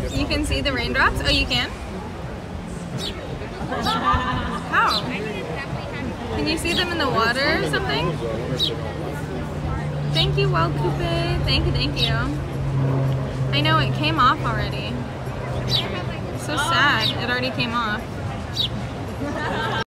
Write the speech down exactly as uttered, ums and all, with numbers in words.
You can see the raindrops? Oh, you can? How? Can you see them in the water or something? Thank you, Wild Coupe. Thank you, thank you. I know, it came off already. So sad. It already came off.